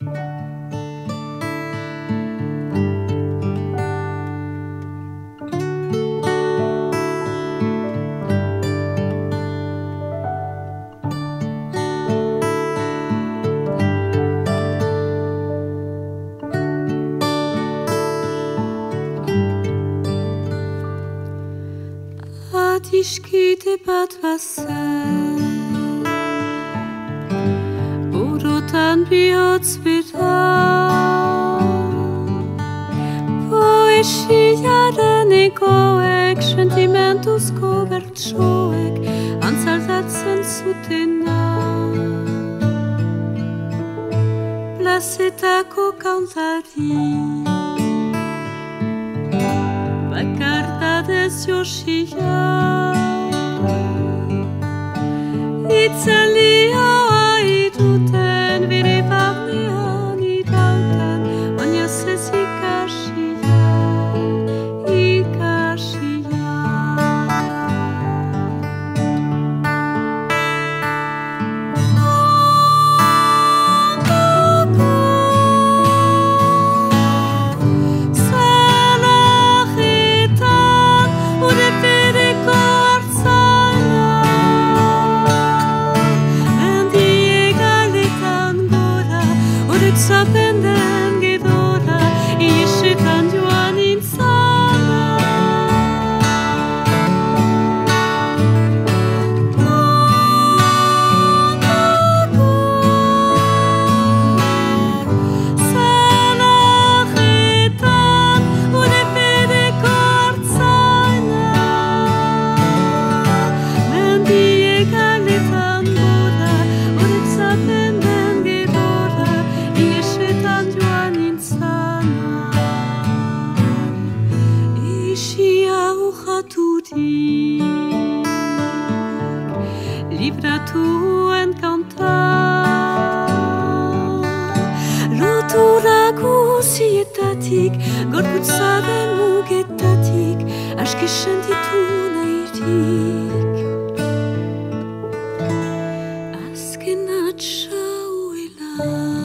Adiskide bat bazen burutan bihotz bera poesiaren egoek sentimentuzko bertsoek antzaldatzen zutena plazetako kantari bakartadez josia itzelioa iduten bere barnean idauten baina ez ikasia Zapenden gedora, iesetan joan nintzana. Ondoko zelajetan, urepedeko hartzaina. Mendie galetan gora, horrek zapenden gedora, iesetan joan nintzana. Isia urraturik libratuen kanta lotura guzietatik gorputzaren mugetatik aski sentitu nahirik azken atxauela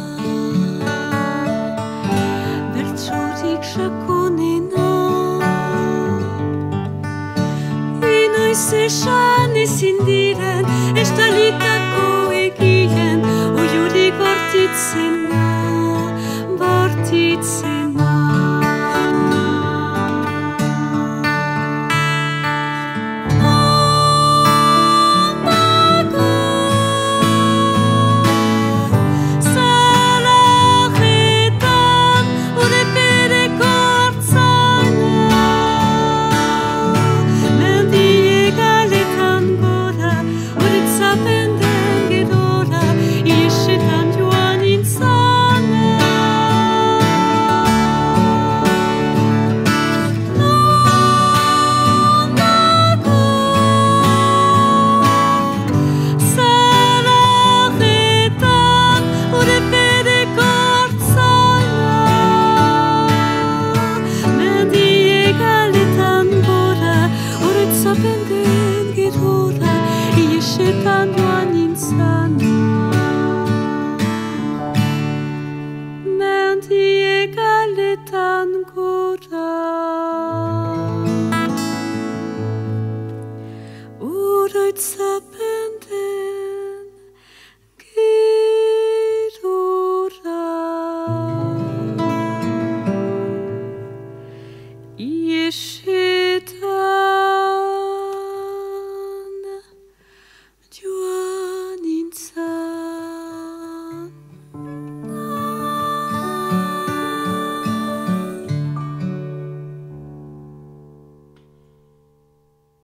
bertsorik sakonena inoiz esan ezin diren estalitako egien uiurik bortitzena Zapenden gedora, iesetan joan nintzana.